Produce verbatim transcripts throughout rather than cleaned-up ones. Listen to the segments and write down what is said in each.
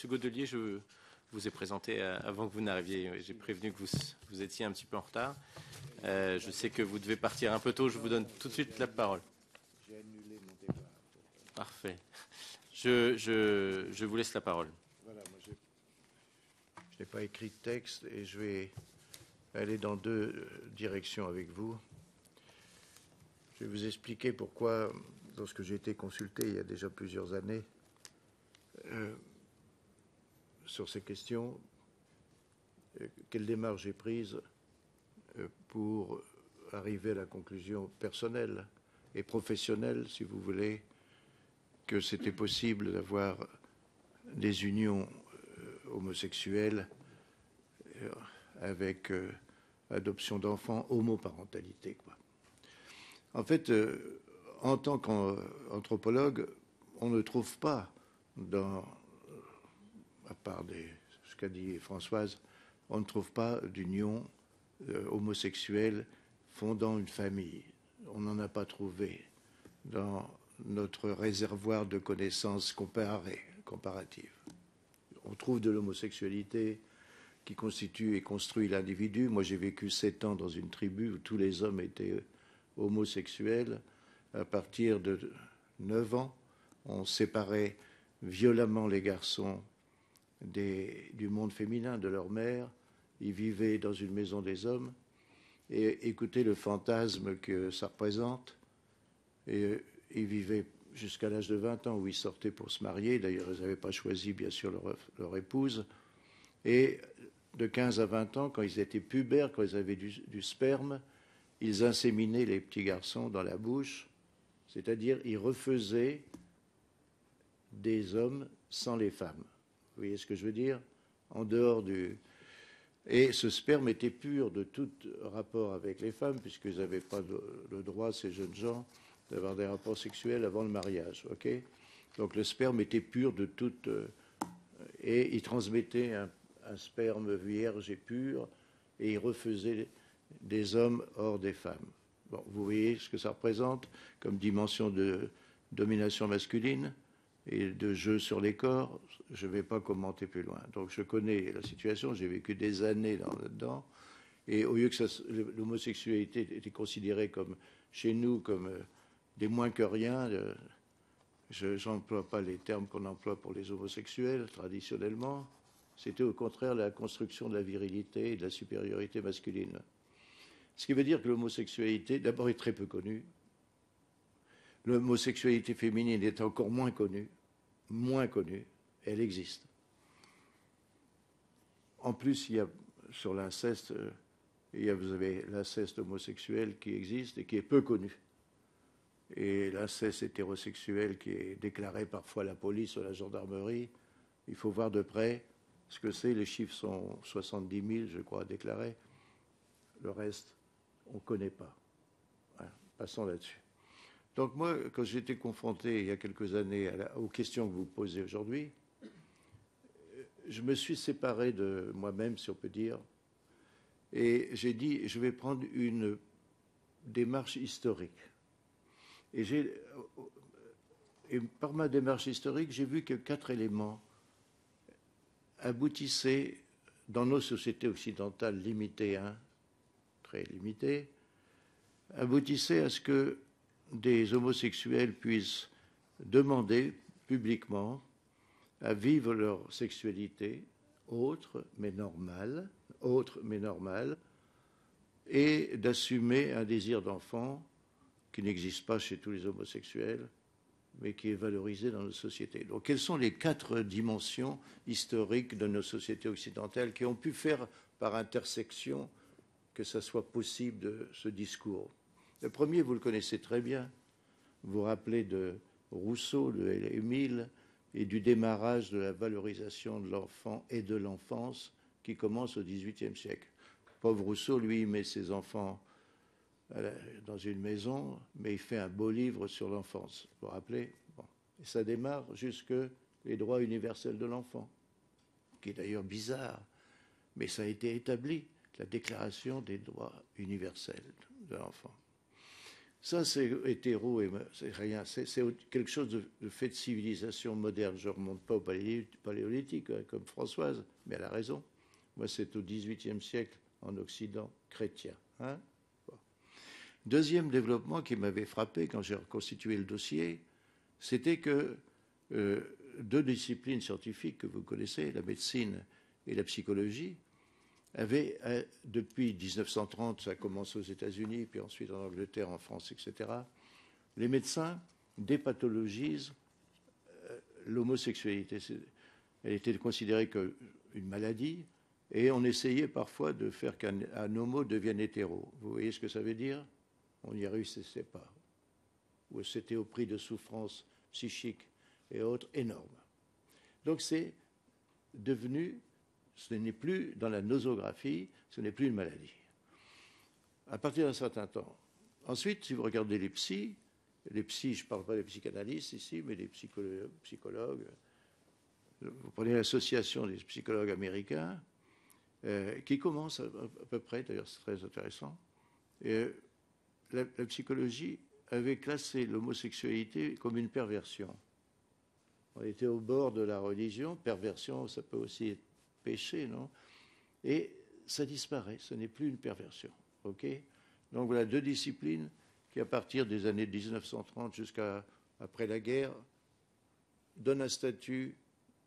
Monsieur Godelier, je vous ai présenté avant que vous n'arriviez. J'ai prévenu que vous, vous étiez un petit peu en retard. Euh, je sais que vous devez partir un peu tôt. Je vous donne tout de suite la parole. J'ai annulé mon départ. Parfait. Je, je, je vous laisse la parole. Voilà, moi je n'ai pas écrit de texte et je vais aller dans deux directions avec vous. Je vais vous expliquer pourquoi, lorsque j'ai été consulté il y a déjà plusieurs années euh, sur ces questions, euh, quelle démarche j'ai prise euh, pour arriver à la conclusion personnelle et professionnelle, si vous voulez, que c'était possible d'avoir des unions euh, homosexuelles euh, avec euh, adoption d'enfants, homoparentalité, quoi. En fait, euh, en tant qu'anthropologue, on ne trouve pas, dans, à part des, ce qu'a dit Françoise, on ne trouve pas d'union euh, homosexuelle fondant une famille. On n'en a pas trouvé dans notre réservoir de connaissances comparées, comparatives. On trouve de l'homosexualité qui constitue et construit l'individu. Moi, j'ai vécu sept ans dans une tribu où tous les hommes étaient homosexuels. À partir de neuf ans, on séparait violemment les garçons des, du monde féminin, de leur mère. Ils vivaient dans une maison des hommes. Et écoutez le fantasme que ça représente. Et ils vivaient jusqu'à l'âge de vingt ans où ils sortaient pour se marier. D'ailleurs, ils n'avaient pas choisi, bien sûr, leur, leur épouse. Et de quinze à vingt ans, quand ils étaient pubères, quand ils avaient du, du sperme, ils inséminaient les petits garçons dans la bouche, c'est-à-dire ils refaisaient des hommes sans les femmes. Vous voyez ce que je veux dire? En dehors du... Et ce sperme était pur de tout rapport avec les femmes, puisqu'ils n'avaient pas le droit, ces jeunes gens, d'avoir des rapports sexuels avant le mariage. Okay, donc le sperme était pur de toute... Et ils transmettaient un, un sperme vierge et pur, et ils refaisaient des hommes hors des femmes. Bon, vous voyez ce que ça représente comme dimension de domination masculine et de jeu sur les corps. Je ne vais pas commenter plus loin. Donc je connais la situation, j'ai vécu des années là-dedans, et au lieu que l'homosexualité était considérée comme, chez nous, comme euh, des moins que rien, euh, je n'emploie pas les termes qu'on emploie pour les homosexuels traditionnellement, c'était au contraire la construction de la virilité et de la supériorité masculine. Ce qui veut dire que l'homosexualité, d'abord, est très peu connue. L'homosexualité féminine est encore moins connue, moins connue, elle existe. En plus, il y a, sur l'inceste, il y a, vous avez l'inceste homosexuel qui existe et qui est peu connu. Et l'inceste hétérosexuel qui est déclaré parfois à la police ou à la gendarmerie, il faut voir de près ce que c'est. Les chiffres sont soixante-dix mille, je crois, déclarés. Le reste, on ne connaît pas. Voilà, passons là-dessus. Donc moi, quand j'ai été confronté il y a quelques années à la, aux questions que vous posez aujourd'hui, je me suis séparé de moi-même, si on peut dire, et j'ai dit, je vais prendre une démarche historique. Et, j'ai, et par ma démarche historique, j'ai vu que quatre éléments aboutissaient dans nos sociétés occidentales limitées, hein, très limitées, aboutissaient à ce que des homosexuels puissent demander publiquement à vivre leur sexualité autre mais normale, autre mais normale, et d'assumer un désir d'enfant qui n'existe pas chez tous les homosexuels, mais qui est valorisé dans nos sociétés. Donc, quelles sont les quatre dimensions historiques de nos sociétés occidentales qui ont pu faire par intersection que ça soit possible de ce discours? Le premier, vous le connaissez très bien. Vous vous rappelez de Rousseau, de Émile, et du démarrage de la valorisation de l'enfant et de l'enfance qui commence au dix-huitième siècle. Pauvre Rousseau, lui, il met ses enfants dans une maison, mais il fait un beau livre sur l'enfance. Vous vous rappelez? Bon. Et ça démarre jusque les droits universels de l'enfant, qui est d'ailleurs bizarre, mais ça a été établi, la Déclaration des droits universels de l'enfant. Ça, c'est hétéro, et c'est rien. C'est quelque chose de, de fait de civilisation moderne. Je ne remonte pas au paléolithique, hein, comme Françoise, mais elle a raison. Moi, c'est au dix-huitième siècle, en Occident, chrétien. Hein. Bon. Deuxième développement qui m'avait frappé quand j'ai reconstitué le dossier, c'était que euh, deux disciplines scientifiques que vous connaissez, la médecine et la psychologie, avaient, euh, depuis mille neuf cent trente, ça commence aux États-Unis, puis ensuite en Angleterre, en France, et cetera, les médecins dépathologisent euh, l'homosexualité. Elle était considérée comme une maladie, et on essayait parfois de faire qu'un homo devienne hétéro. Vous voyez ce que ça veut dire? On n'y réussissait pas. Ou c'était au prix de souffrances psychiques et autres énormes. Donc c'est devenu, ce n'est plus dans la nosographie, ce n'est plus une maladie. À partir d'un certain temps. Ensuite, si vous regardez les psys, les psys, je ne parle pas des psychanalystes ici, mais des psychologues, psychologues vous prenez l'association des psychologues américains, euh, qui commence à, à peu près, d'ailleurs c'est très intéressant, et la, la psychologie avait classé l'homosexualité comme une perversion. On était au bord de la religion, perversion, ça peut aussi être péché, non? Et ça disparaît, ce n'est plus une perversion, ok? Donc voilà deux disciplines qui, à partir des années mille neuf cent trente jusqu'à après la guerre, donnent un statut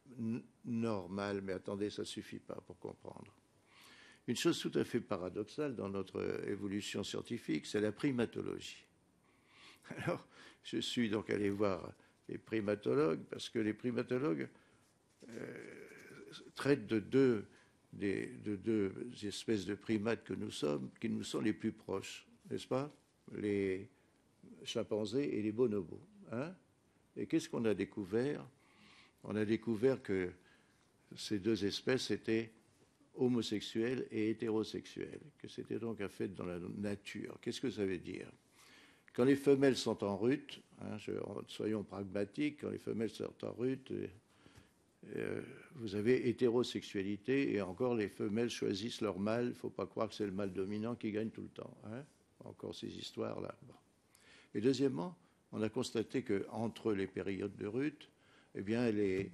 normal, mais attendez, ça ne suffit pas pour comprendre. Une chose tout à fait paradoxale dans notre évolution scientifique, c'est la primatologie. Alors, je suis donc allé voir les primatologues, parce que les primatologues euh, traitent de deux, des, de deux espèces de primates que nous sommes, qui nous sont les plus proches, n'est-ce pas? Les chimpanzés et les bonobos. Hein? Et qu'est-ce qu'on a découvert? On a découvert que ces deux espèces étaient homosexuelles et hétérosexuelles, que c'était donc un fait dans la nature. Qu'est-ce que ça veut dire? Quand les femelles sont en rut, hein, je, soyons pragmatiques, quand les femelles sont en rut, euh, vous avez hétérosexualité, et encore les femelles choisissent leur mâle. Il ne faut pas croire que c'est le mâle dominant qui gagne tout le temps. Hein, encore ces histoires-là. Bon. Et deuxièmement, on a constaté qu'entre les périodes de rut, eh bien, les,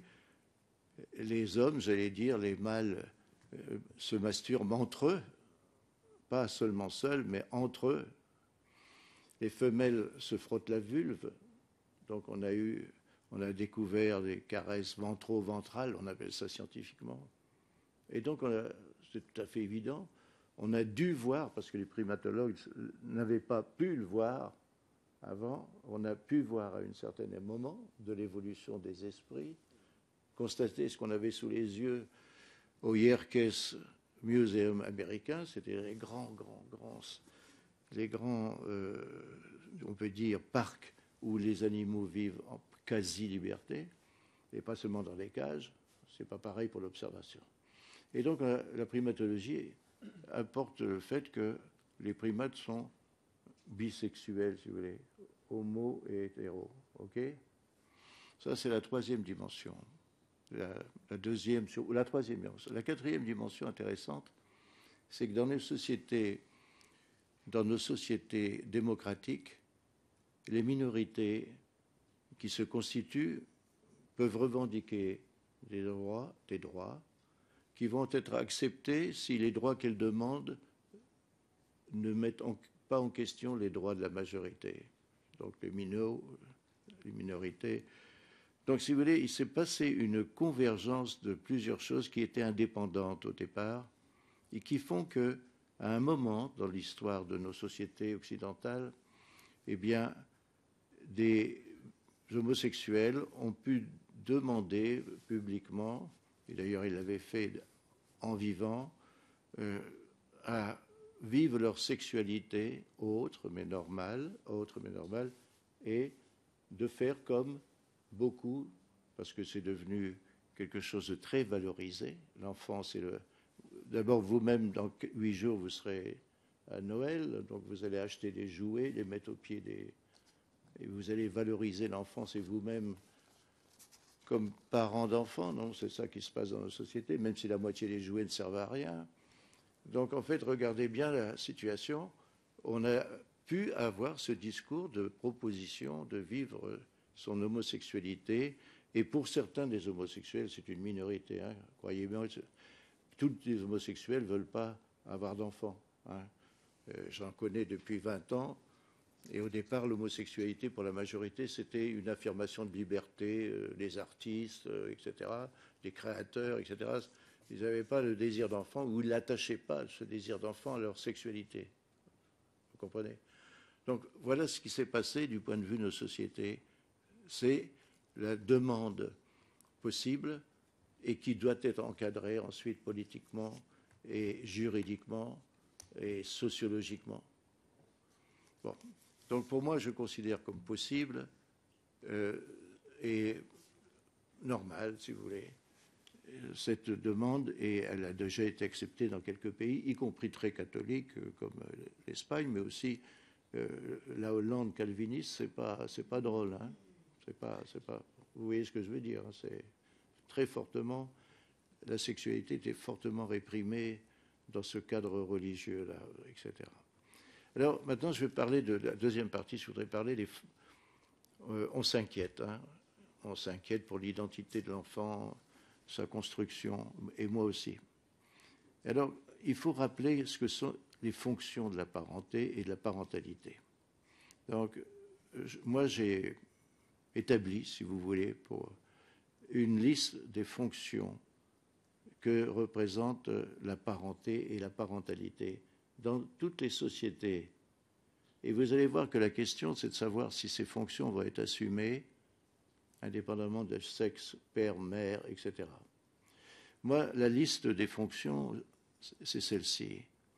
les hommes, j'allais dire, les mâles, euh, se masturbent entre eux, pas seulement seuls, mais entre eux. Les femelles se frottent la vulve, donc on a eu, on a découvert des caresses ventro-ventrales, on appelle ça scientifiquement. Et donc, c'est tout à fait évident, on a dû voir, parce que les primatologues n'avaient pas pu le voir avant, on a pu voir à un certain moment de l'évolution des esprits, constater ce qu'on avait sous les yeux au Yerkes Museum américain, c'était les grands, grands, grands, les grands, euh, on peut dire, parcs où les animaux vivent en quasi-liberté, et pas seulement dans les cages, c'est pas pareil pour l'observation. Et donc la, la primatologie apporte le fait que les primates sont bisexuels, si vous voulez, homo et hétéro, ok? Ça, c'est la troisième dimension. La, la deuxième, la troisième dimension. La quatrième dimension intéressante, c'est que dans nos sociétés, dans nos sociétés démocratiques, les minorités qui se constituent peuvent revendiquer des droits, des droits qui vont être acceptés si les droits qu'elles demandent ne mettent en, pas en question les droits de la majorité. Donc les minos, les minorités. Donc si vous voulez, il s'est passé une convergence de plusieurs choses qui étaient indépendantes au départ et qui font que, à un moment dans l'histoire de nos sociétés occidentales, eh bien, des homosexuels ont pu demander publiquement, et d'ailleurs ils l'avaient fait en vivant, euh, à vivre leur sexualité autre mais normale, autre mais normale, et de faire comme beaucoup, parce que c'est devenu quelque chose de très valorisé. L'enfant, c'est le... D'abord, vous-même, dans huit jours, vous serez à Noël, donc vous allez acheter des jouets, les mettre au pied des... Et vous allez valoriser l'enfant, c'est vous-même comme parent d'enfant, non? C'est ça qui se passe dans nos sociétés, même si la moitié des jouets ne servent à rien. Donc, en fait, regardez bien la situation. On a pu avoir ce discours de proposition de vivre son homosexualité. Et pour certains des homosexuels, c'est une minorité, hein, croyez bien, tous les homosexuels ne veulent pas avoir d'enfants. Hein. Euh, J'en connais depuis vingt ans. Et au départ, l'homosexualité, pour la majorité, c'était une affirmation de liberté. Euh, les artistes, euh, et cetera, les créateurs, et cetera, ils n'avaient pas le désir d'enfant ou ils n'attachaient pas ce désir d'enfant à leur sexualité. Vous comprenez? Donc voilà ce qui s'est passé du point de vue de nos sociétés. C'est la demande possible et qui doit être encadrée ensuite politiquement et juridiquement et sociologiquement. Bon. Donc pour moi, je considère comme possible euh, et normal, si vous voulez, cette demande, et elle a déjà été acceptée dans quelques pays, y compris très catholiques comme l'Espagne, mais aussi euh, la Hollande calviniste. C'est pas, c'est pas drôle, hein. C'est pas, c'est pas. Vous voyez ce que je veux dire, hein. C'est très fortement, la sexualité était fortement réprimée dans ce cadre religieux-là, et cetera. Alors maintenant, je vais parler de la deuxième partie. Je voudrais parler des. Euh, on s'inquiète, hein. On s'inquiète pour l'identité de l'enfant, sa construction, et moi aussi. Alors, il faut rappeler ce que sont les fonctions de la parenté et de la parentalité. Donc, je, moi, j'ai établi, si vous voulez, pour une liste des fonctions que représente la parenté et la parentalité dans toutes les sociétés. Et vous allez voir que la question, c'est de savoir si ces fonctions vont être assumées indépendamment de sexe, père, mère, et cetera. Moi, la liste des fonctions, c'est celle-ci.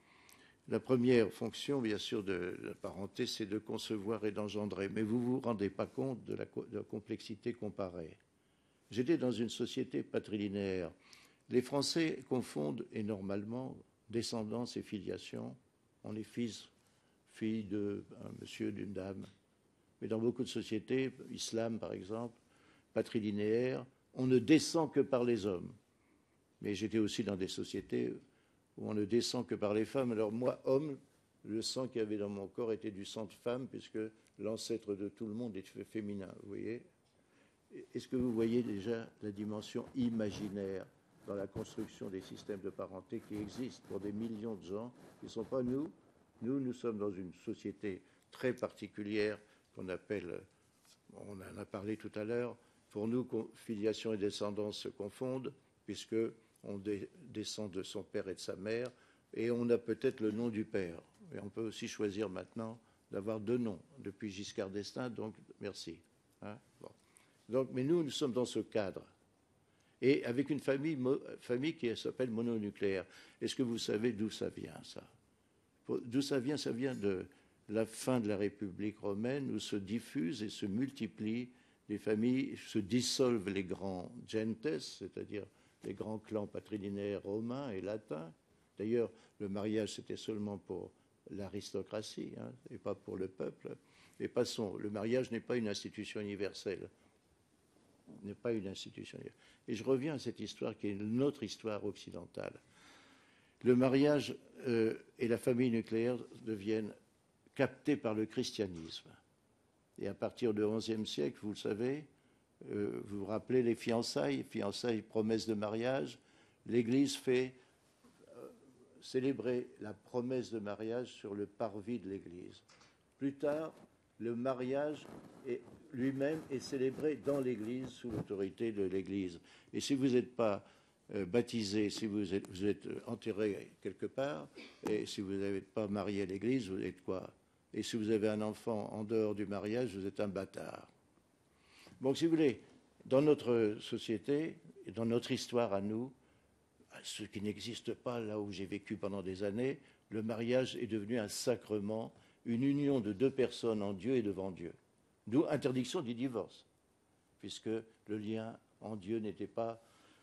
La première fonction, bien sûr, de la parenté, c'est de concevoir et d'engendrer. Mais vous ne vous rendez pas compte de la, de la complexité comparée. J'étais dans une société patrilinéaire. Les Français confondent, et normalement, descendance et filiation. On est fils, fille d'un monsieur, d'une dame. Mais dans beaucoup de sociétés, islam par exemple, patrilinéaire, on ne descend que par les hommes. Mais j'étais aussi dans des sociétés où on ne descend que par les femmes. Alors moi, homme, le sang qu'il y avait dans mon corps était du sang de femme, puisque l'ancêtre de tout le monde est féminin, vous voyez. Est-ce que vous voyez déjà la dimension imaginaire dans la construction des systèmes de parenté qui existent pour des millions de gens qui ne sont pas nous? Nous, nous sommes dans une société très particulière qu'on appelle, on en a parlé tout à l'heure, pour nous, filiation et descendance se confondent, puisqu'on descend de son père et de sa mère, et on a peut-être le nom du père. Et on peut aussi choisir maintenant d'avoir deux noms, depuis Giscard d'Estaing, donc merci. Hein, bon. Donc, mais nous, nous sommes dans ce cadre, et avec une famille, famille qui s'appelle mononucléaire. Est-ce que vous savez d'où ça vient, ça? D'où ça vient? Ça vient de la fin de la République romaine, où se diffusent et se multiplient les familles, se dissolvent les grands gentes, c'est-à-dire les grands clans patrilinéaires romains et latins. D'ailleurs, le mariage, c'était seulement pour l'aristocratie, hein, et pas pour le peuple. Et passons, le mariage n'est pas une institution universelle. N'est pas une institution universelle. Et je reviens à cette histoire qui est notre histoire occidentale. Le mariage euh, et la famille nucléaire deviennent captés par le christianisme. Et à partir du onzième siècle, vous le savez, euh, vous vous rappelez les fiançailles, fiançailles, promesses de mariage. L'Église fait euh, célébrer la promesse de mariage sur le parvis de l'Église. Plus tard, le mariage lui-même est célébré dans l'Église, sous l'autorité de l'Église. Et si vous n'êtes pas euh, baptisé, si vous êtes, vous êtes enterré quelque part, et si vous n'êtes pas marié à l'Église, vous êtes quoi? Et si vous avez un enfant en dehors du mariage, vous êtes un bâtard. Donc, si vous voulez, dans notre société, et dans notre histoire à nous, ce qui n'existe pas là où j'ai vécu pendant des années, le mariage est devenu un sacrement, une union de deux personnes en Dieu et devant Dieu. D'où interdiction du divorce, puisque le lien en Dieu n'était pas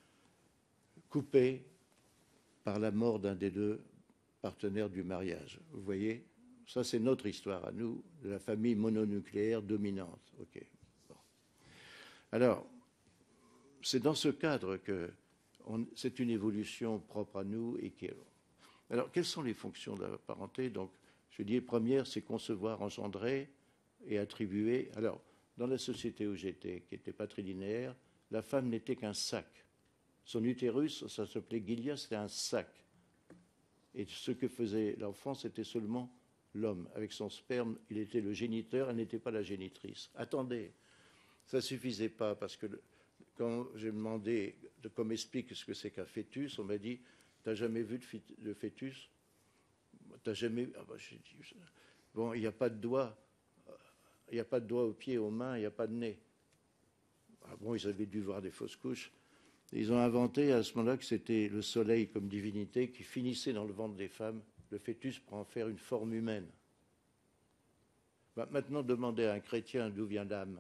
coupé par la mort d'un des deux partenaires du mariage. Vous voyez? Ça, c'est notre histoire à nous, de la famille mononucléaire dominante. Okay. Bon. Alors, c'est dans ce cadre que on, c'est une évolution propre à nous et qui est... Alors, quelles sont les fonctions de la parenté? Donc, Je dis, première, c'est concevoir, engendrer et attribuer. Alors, dans la société où j'étais, qui n'était pas très linéaire, la femme n'était qu'un sac. Son utérus, ça s'appelait Gilia, c'était un sac. Et ce que faisait l'enfant, c'était seulement l'homme. Avec son sperme, il était le géniteur, elle n'était pas la génitrice. Attendez, ça ne suffisait pas, parce que quand j'ai demandé de, qu'on m'explique ce que c'est qu'un fœtus, on m'a dit, tu n'as jamais vu de fœtus? Tu n'as jamais... Ah bah, j'ai dit, bon, il n'y a pas de doigts. Il n'y a pas de doigts aux pieds, aux mains, il n'y a pas de nez. Ah bon, ils avaient dû voir des fausses couches. Ils ont inventé à ce moment-là que c'était le soleil comme divinité qui finissait dans le ventre des femmes, le fœtus pour en faire une forme humaine. Bah, maintenant, demandez à un chrétien d'où vient l'âme.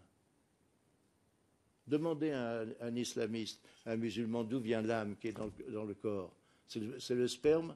Demandez à un, un islamiste, à un musulman d'où vient l'âme qui est dans le, dans le corps. C'est le, c'est le sperme.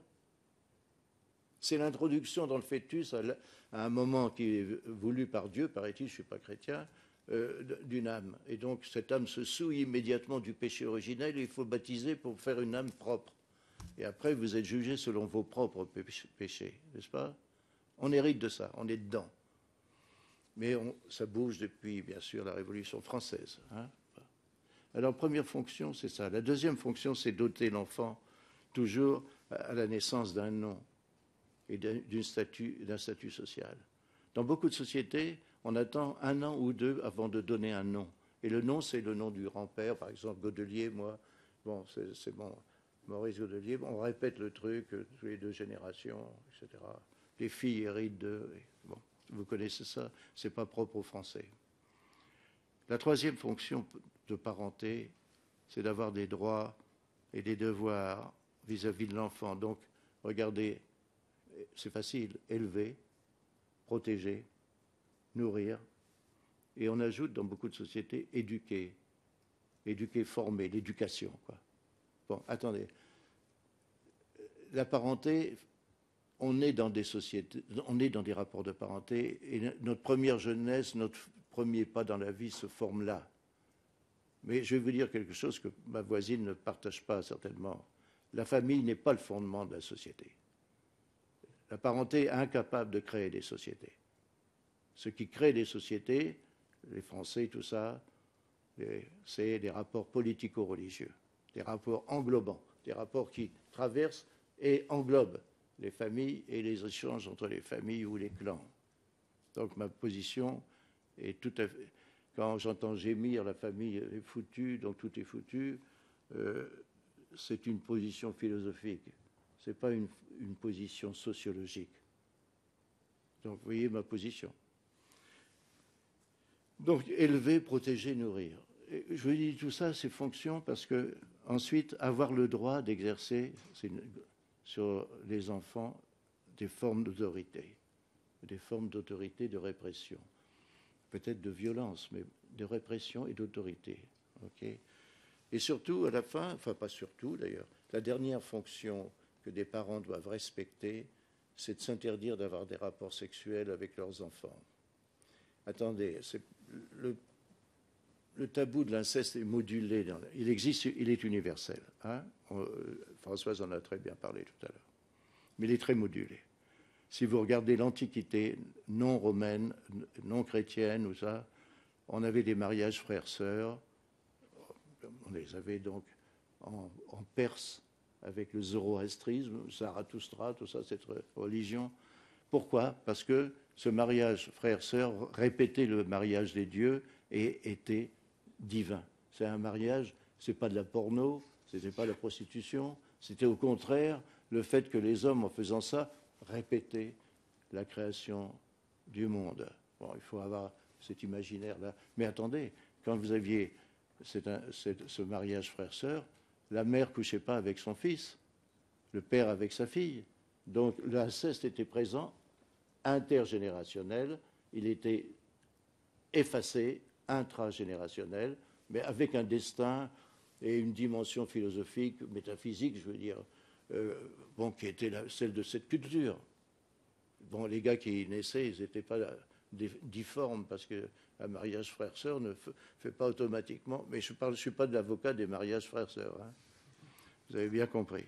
C'est l'introduction dans le fœtus à, à un moment qui est voulu par Dieu, paraît-il, je ne suis pas chrétien, euh, d'une âme. Et donc cette âme se souille immédiatement du péché originel et il faut baptiser pour faire une âme propre. Et après, vous êtes jugé selon vos propres péchés, n'est-ce pas? On hérite de ça, on est dedans. Mais on, ça bouge depuis, bien sûr, la Révolution française. Hein. Alors, première fonction, c'est ça. La deuxième fonction, c'est doter l'enfant toujours à la naissance d'un nom et d'un statut, d'un statut social. Dans beaucoup de sociétés, on attend un an ou deux avant de donner un nom. Et le nom, c'est le nom du grand-père, par exemple, Godelier, moi, bon, c'est bon, Maurice Godelier, on répète le truc euh, tous les deux générations, et cetera. Les filles héritent de... Bon, vous connaissez ça, c'est pas propre aux Français. La troisième fonction de parenté, c'est d'avoir des droits et des devoirs vis-à-vis de l'enfant. Donc, regardez, c'est facile, élever, protéger, nourrir, et on ajoute dans beaucoup de sociétés éduquer, éduquer, former, l'éducation, quoi. Bon, attendez, la parenté, on est dans des sociétés, on est dans des rapports de parenté, et notre première jeunesse, notre premier pas dans la vie se forme là. Mais je vais vous dire quelque chose que ma voisine ne partage pas certainement. La famille n'est pas le fondement de la société. La parenté est incapable de créer des sociétés. Ce qui crée des sociétés, les Français, tout ça, c'est des rapports politico-religieux, des rapports englobants, des rapports qui traversent et englobent les familles et les échanges entre les familles ou les clans. Donc ma position est tout à fait... Quand j'entends gémir la famille est foutue, donc tout est foutu, euh, c'est une position philosophique, ce n'est pas une, une position sociologique. Donc vous voyez ma position. Donc élever, protéger, nourrir. Et je vous dis tout ça, c'est fonction parce que ensuite avoir le droit d'exercer sur les enfants des formes d'autorité, des formes d'autorité, de répression, peut-être de violence, mais de répression et d'autorité. Okay. Et surtout, à la fin, enfin pas surtout d'ailleurs, la dernière fonction que des parents doivent respecter, c'est de s'interdire d'avoir des rapports sexuels avec leurs enfants. Attendez, le, le tabou de l'inceste est modulé. Dans, il existe, il est universel. Hein. On, Françoise en a très bien parlé tout à l'heure. Mais il est très modulé. Si vous regardez l'Antiquité non romaine, non chrétienne ou ça, on avait des mariages frères-sœurs. On les avait donc en, en Perse avec le zoroastrisme, Zarathustra, tout ça, cette religion. Pourquoi? Parce que ce mariage frère-sœur répétait le mariage des dieux et était divin. C'est un mariage, c'est pas de la porno, c'était pas de la prostitution, c'était au contraire le fait que les hommes, en faisant ça, répétaient la création du monde. Bon, il faut avoir cet imaginaire-là. Mais attendez, quand vous aviez c'est un, c'est, ce mariage frère-sœur, la mère ne couchait pas avec son fils, le père avec sa fille. Donc l'inceste était présent, intergénérationnel, il était effacé, intragénérationnel, mais avec un destin et une dimension philosophique, métaphysique, je veux dire, euh, bon, qui était la, celle de cette culture. Bon, les gars qui naissaient, ils n'étaient pas difformes parce qu'un mariage frère-sœur ne fait pas automatiquement. Mais je ne suis pas de l'avocat des mariages frère-sœur. Hein. Vous avez bien compris.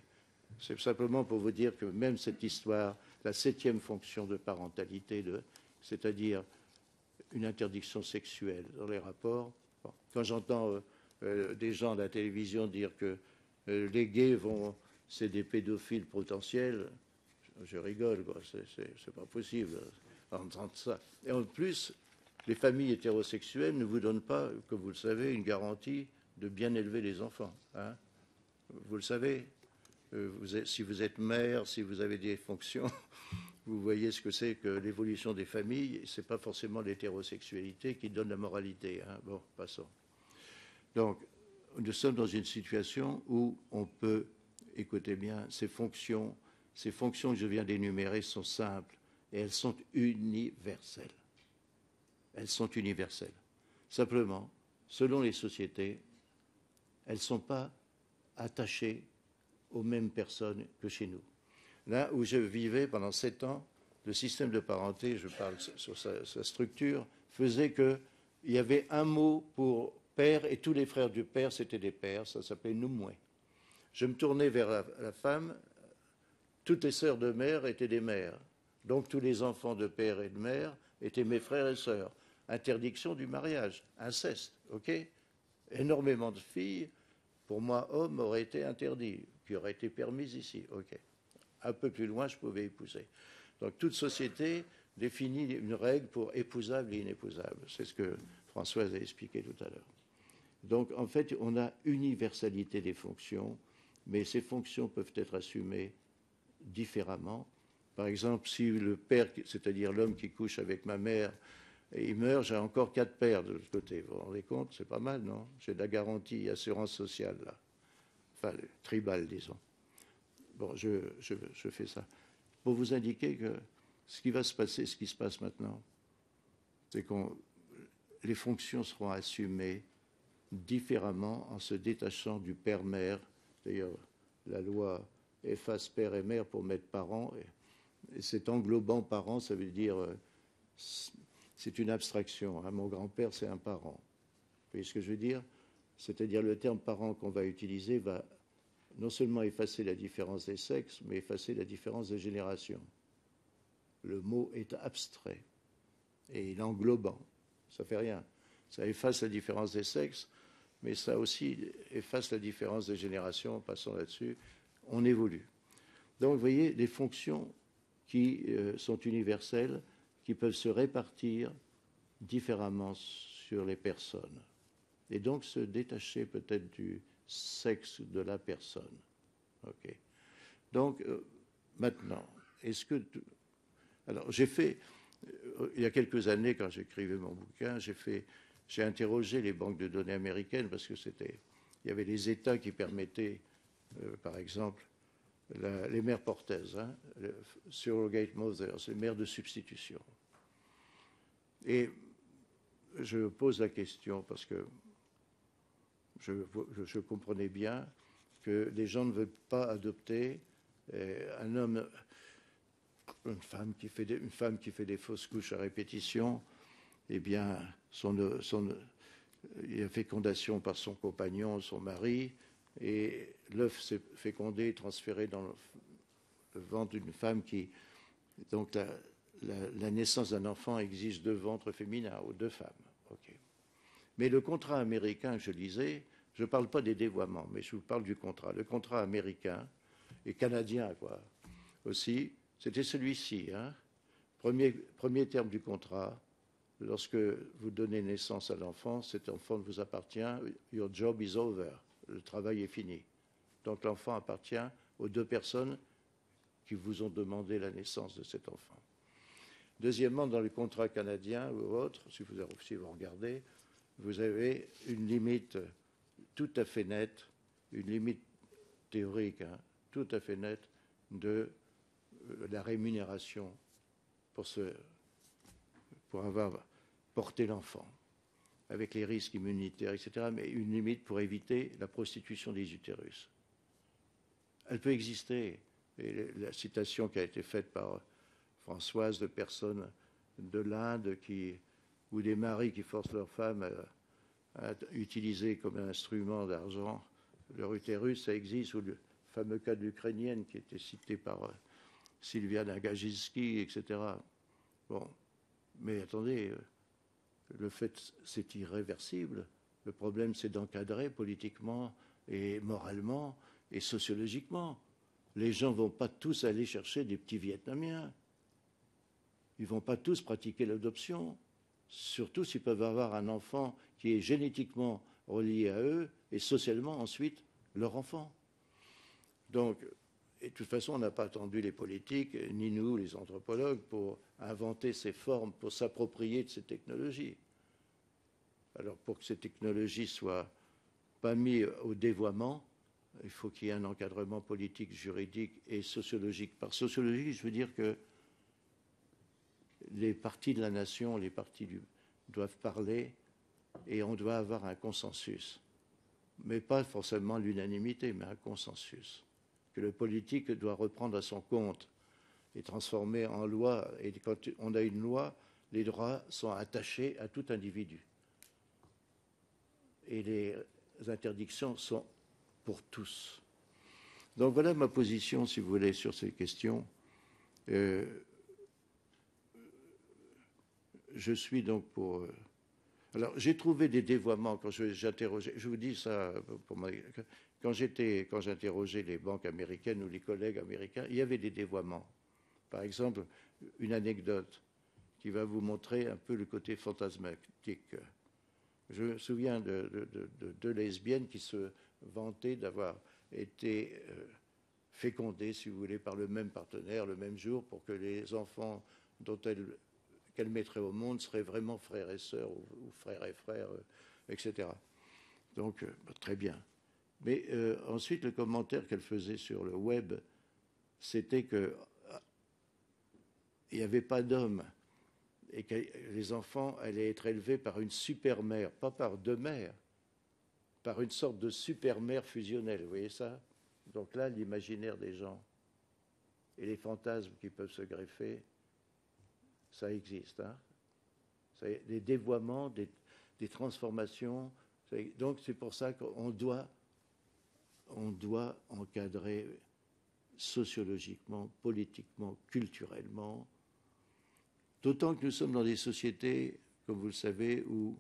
C'est simplement pour vous dire que même cette histoire, la septième fonction de parentalité, de, c'est-à-dire une interdiction sexuelle dans les rapports, bon, quand j'entends euh, euh, des gens à la télévision dire que euh, les gays vont, c'est des pédophiles potentiels, je, je rigole, quoi, c'est, c'est, c'est pas possible d'entendre ça. Et en plus, les familles hétérosexuelles ne vous donnent pas, comme vous le savez, une garantie de bien élever les enfants. Hein. Vous le savez, euh, vous êtes, si vous êtes mère, si vous avez des fonctions, vous voyez ce que c'est que l'évolution des familles. Ce n'est pas forcément l'hétérosexualité qui donne la moralité. Hein. Bon, passons. Donc, nous sommes dans une situation où on peut, écoutez bien, ces fonctions, ces fonctions que je viens d'énumérer sont simples et elles sont universelles. Elles sont universelles. Simplement, selon les sociétés, elles ne sont pas attachées aux mêmes personnes que chez nous. Là où je vivais pendant sept ans, le système de parenté, je parle sur sa, sa structure, faisait qu'il y avait un mot pour père et tous les frères du père, c'était des pères, ça s'appelait Noumoué. Je me tournais vers la, la femme, toutes les sœurs de mère étaient des mères. Donc tous les enfants de père et de mère étaient mes frères et sœurs. Interdiction du mariage, inceste, ok? Énormément de filles, pour moi, hommes, auraient été interdits, qui auraient été permis ici, ok? Un peu plus loin, je pouvais épouser. Donc toute société définit une règle pour épousable et inépousable. C'est ce que Françoise a expliqué tout à l'heure. Donc en fait, on a universalité des fonctions, mais ces fonctions peuvent être assumées différemment. Par exemple, si le père, c'est-à-dire l'homme qui couche avec ma mère, et il meurt, j'ai encore quatre pères de l'autre côté. Vous vous rendez compte? C'est pas mal, non? J'ai de la garantie assurance sociale, là. Enfin, tribal, disons. Bon, je, je, je fais ça. Pour vous indiquer que ce qui va se passer, ce qui se passe maintenant, c'est que les fonctions seront assumées différemment en se détachant du père-mère. D'ailleurs, la loi efface père et mère pour mettre parents. Et, et cet englobant parents, ça veut dire... Euh, c'est une abstraction. Hein. Mon grand-père, c'est un parent. Vous voyez ce que je veux dire? C'est-à-dire le terme parent qu'on va utiliser va non seulement effacer la différence des sexes, mais effacer la différence des générations. Le mot est abstrait et il est englobant. Ça ne fait rien. Ça efface la différence des sexes, mais ça aussi efface la différence des générations. Passons là-dessus. On évolue. Donc, vous voyez, les fonctions qui euh, sont universelles, qui peuvent se répartir différemment sur les personnes et donc se détacher peut-être du sexe de la personne. Ok. Donc euh, maintenant, est-ce que alors j'ai fait euh, il y a quelques années quand j'écrivais mon bouquin, j'ai fait j'ai interrogé les banques de données américaines parce que c'était il y avait les États qui permettaient euh, par exemple la, les mères porteuses, hein, le surrogate mothers, les mères de substitution. Et je pose la question parce que je, je comprenais bien que les gens ne veulent pas adopter un homme, une femme qui fait des, une femme qui fait des fausses couches à répétition. Eh bien, son, son, il y a fécondation par son compagnon, son mari, et l'œuf s'est fécondé, transféré dans le ventre d'une femme qui, donc la, La, la naissance d'un enfant exige deux ventres féminins ou deux femmes. Okay. Mais le contrat américain que je lisais, je ne parle pas des dévoiements, mais je vous parle du contrat. Le contrat américain et canadien, quoi, aussi, c'était celui-ci. Hein. Premier, premier terme du contrat, lorsque vous donnez naissance à l'enfant, cet enfant vous appartient, your job is over, le travail est fini. Donc l'enfant appartient aux deux personnes qui vous ont demandé la naissance de cet enfant. Deuxièmement, dans le contrat canadien ou autre, si vous, si vous regardez, vous avez une limite tout à fait nette, une limite théorique, hein, tout à fait nette de la rémunération pour, ce, pour avoir porté l'enfant, avec les risques immunitaires, et cetera, mais une limite pour éviter la prostitution des utérus. Elle peut exister, et la citation qui a été faite par Françoise de personnes de l'Inde qui, ou des maris qui forcent leurs femmes à, à utiliser comme un instrument d'argent leur utérus, ça existe, ou fameux cas de l'Ukrainienne qui était cité par euh, Sylvia Nagajinski, et cetera. Bon, mais attendez, euh, le fait, c'est irréversible. Le problème, c'est d'encadrer politiquement et moralement et sociologiquement. Les gens ne vont pas tous aller chercher des petits Vietnamiens. Ils ne vont pas tous pratiquer l'adoption, surtout s'ils peuvent avoir un enfant qui est génétiquement relié à eux et socialement ensuite leur enfant. Donc, et de toute façon, on n'a pas attendu les politiques, ni nous, les anthropologues, pour inventer ces formes, pour s'approprier de ces technologies. Alors, pour que ces technologies soient pas mises au dévoiement, il faut qu'il y ait un encadrement politique, juridique et sociologique. Par sociologie, je veux dire que les partis de la nation, les partis du, doivent parler et on doit avoir un consensus. Mais pas forcément l'unanimité, mais un consensus. Que le politique doit reprendre à son compte et transformer en loi. Et quand on a une loi, les droits sont attachés à tout individu. Et les interdictions sont pour tous. Donc voilà ma position, si vous voulez, sur ces questions. Euh, je suis donc pour... Euh, alors, j'ai trouvé des dévoiements quand j'interrogeais... Je vous dis ça, pour ma, quand j'étais, quand j'interrogeais les banques américaines ou les collègues américains, il y avait des dévoiements. Par exemple, une anecdote qui va vous montrer un peu le côté fantasmatique. Je me souviens de, de, de, de deux lesbiennes qui se vantaient d'avoir été euh, fécondées, si vous voulez, par le même partenaire le même jour pour que les enfants dont elles, qu'elles mettraient au monde seraient vraiment frères et sœurs ou, ou frères et frères, euh, et cetera. Donc, euh, très bien. Mais euh, ensuite, le commentaire qu'elle faisait sur le web, c'était qu'il n'y avait pas d'hommes et que les enfants allaient être élevés par une super-mère, pas par deux mères, par une sorte de super-mère fusionnelle. Vous voyez ça? Donc là, l'imaginaire des gens et les fantasmes qui peuvent se greffer, ça existe. Hein? Ça, des dévoiements, des, des transformations. Ça, donc c'est pour ça qu'on doit, on doit encadrer sociologiquement, politiquement, culturellement. D'autant que nous sommes dans des sociétés, comme vous le savez, où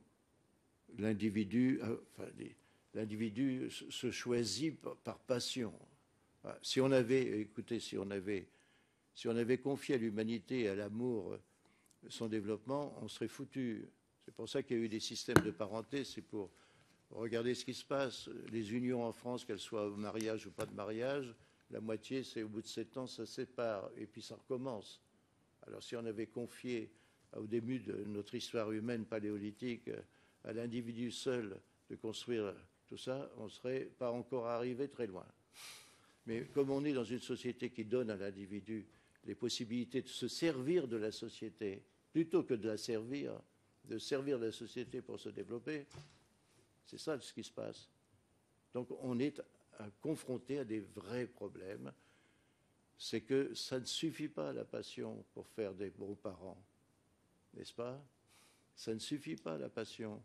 l'individu, enfin, l'individu se choisit par, par passion. Si on avait, écoutez, si on avait, si on avait confié à l'humanité et à l'amour son développement, on serait foutu. C'est pour ça qu'il y a eu des systèmes de parenté, c'est pour regarder ce qui se passe. Les unions en France, qu'elles soient au mariage ou pas de mariage, la moitié, c'est au bout de sept ans, ça se sépare, et puis ça recommence. Alors si on avait confié au début de notre histoire humaine paléolithique à l'individu seul de construire tout ça, on ne serait pas encore arrivé très loin. Mais comme on est dans une société qui donne à l'individu les possibilités de se servir de la société, plutôt que de la servir, de servir la société pour se développer, c'est ça ce qui se passe. Donc on est confronté à des vrais problèmes. C'est que ça ne suffit pas, la passion, pour faire des bons parents, n'est-ce pas? Ça ne suffit pas, la passion.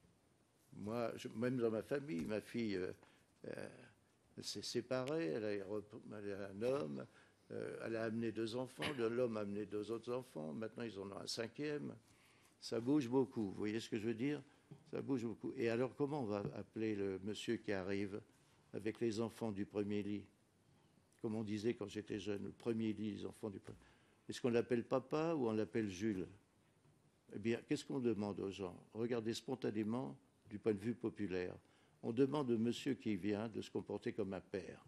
Moi, je, même dans ma famille, ma fille euh, euh, s'est séparée, elle a, elle a un homme, euh, elle a amené deux enfants, l'homme a amené deux autres enfants, maintenant ils en ont un cinquième. Ça bouge beaucoup, vous voyez ce que je veux dire? Ça bouge beaucoup. Et alors, comment on va appeler le monsieur qui arrive avec les enfants du premier lit? Comme on disait quand j'étais jeune, le premier lit, les enfants du premier. Est-ce qu'on l'appelle papa ou on l'appelle Jules? Eh bien, qu'est-ce qu'on demande aux gens? Regardez spontanément du point de vue populaire. On demande au monsieur qui vient de se comporter comme un père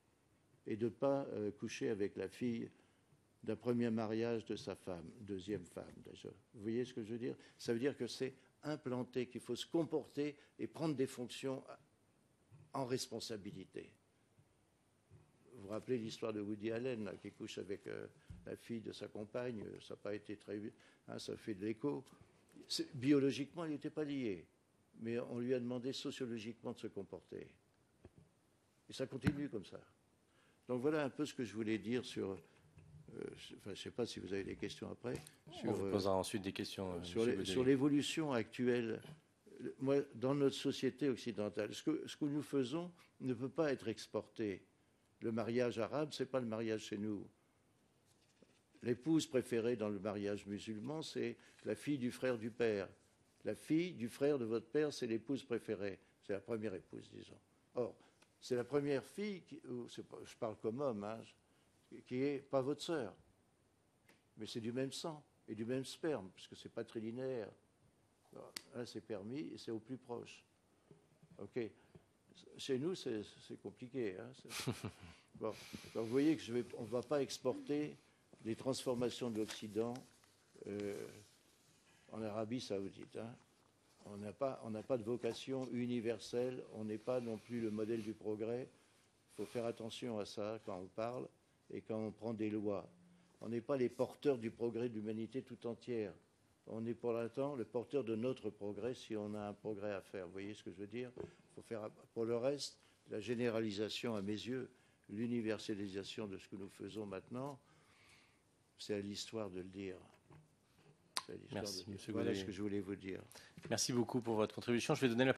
et de ne pas euh, coucher avec la fille d'un premier mariage de sa femme, deuxième femme déjà. Vous voyez ce que je veux dire? Ça veut dire que c'est implanté, qu'il faut se comporter et prendre des fonctions en responsabilité. Vous vous rappelez l'histoire de Woody Allen, là, qui couche avec euh, la fille de sa compagne, ça n'a pas été très... Hein, ça fait de l'écho. Biologiquement, il n'était pas lié, mais on lui a demandé sociologiquement de se comporter. Et ça continue comme ça. Donc voilà un peu ce que je voulais dire sur... Euh, enfin, je ne sais pas si vous avez des questions après. Sur, on vous posera euh, ensuite des questions. Euh, sur, les, sur l'évolution actuelle. Moi, dans notre société occidentale, ce que, ce que nous faisons ne peut pas être exporté. Le mariage arabe, ce n'est pas le mariage chez nous. L'épouse préférée dans le mariage musulman, c'est la fille du frère du père. La fille du frère de votre père, c'est l'épouse préférée. C'est la première épouse, disons. Or, c'est la première fille, qui, pas, je parle comme homme, hein, qui n'est pas votre sœur. Mais c'est du même sang et du même sperme, puisque ce n'est pas trilinéaire. Là, c'est permis et c'est au plus proche. OK. Chez nous, c'est compliqué. Hein, bon. Donc, vous voyez qu'on ne va pas exporter les transformations de l'Occident euh, en Arabie saoudite. Hein. On n'a pas, on n'a pas de vocation universelle, on n'est pas non plus le modèle du progrès. Il faut faire attention à ça quand on parle et quand on prend des lois. On n'est pas les porteurs du progrès de l'humanité tout entière. On est pour l'instant le porteur de notre progrès si on a un progrès à faire. Vous voyez ce que je veux dire? Il faut faire, pour le reste, la généralisation à mes yeux, l'universalisation de ce que nous faisons maintenant, c'est à l'histoire de le dire. Merci, de... monsieur Voilà Godet. ce que je voulais vous dire. Merci beaucoup pour votre contribution. Je vais donner la